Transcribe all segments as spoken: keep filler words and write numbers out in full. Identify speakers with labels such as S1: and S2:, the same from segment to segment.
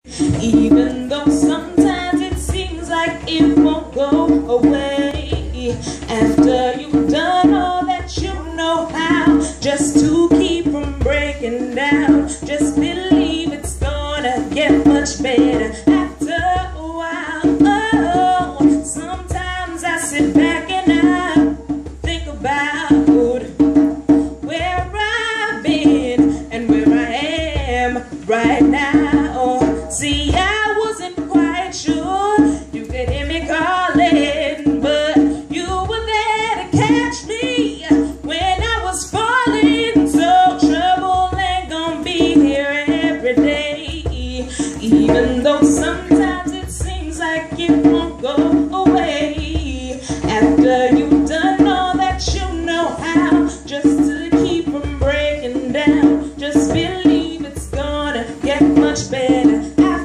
S1: Even though sometimes it seems like it won't go away, after you've done all that you know how, just to keep from breaking down, just believe it's gonna get much better after a while. Oh, sometimes I sit back and I think about where I've been and where I am right now. See, I wasn't quite sure you could hear me calling, but you were there to catch me when I was falling. So trouble ain't gonna be here every day, even though sometimes it seems like it won't go away. After you've done all that you know how, just to keep from breaking down, just believe it's gonna get much better.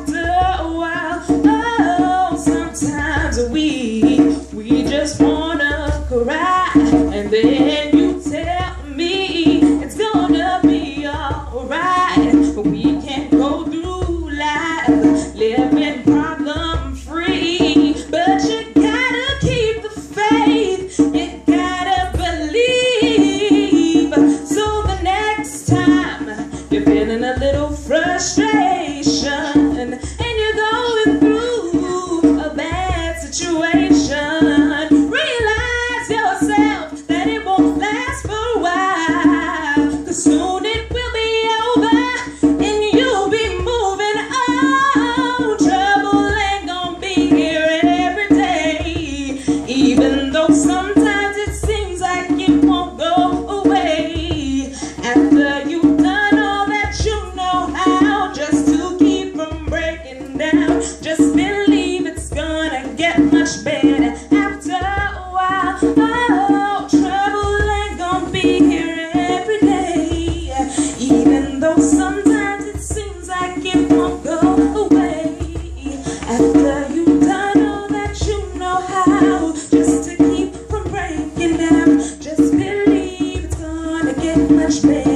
S1: We, we just wanna cry, and then you tell me it's gonna be alright. But we can't go through life living problem free. But you gotta keep the faith, you gotta believe. So the next time you're feeling a little frustration and you're going through a bad situation, realize yourself that it won't last for a while, cause soon it will be over and you'll be moving on. Trouble ain't gonna be here every day, even though sometimes it seems like it won't go away. After you've done all that you know how, just to keep from breaking down, just believe it's gonna get much better after a while. Oh, trouble ain't gonna be here every day, even though sometimes it seems like it won't go away. After you've done all that you know how, just to keep from breaking down, just believe it's gonna get much better.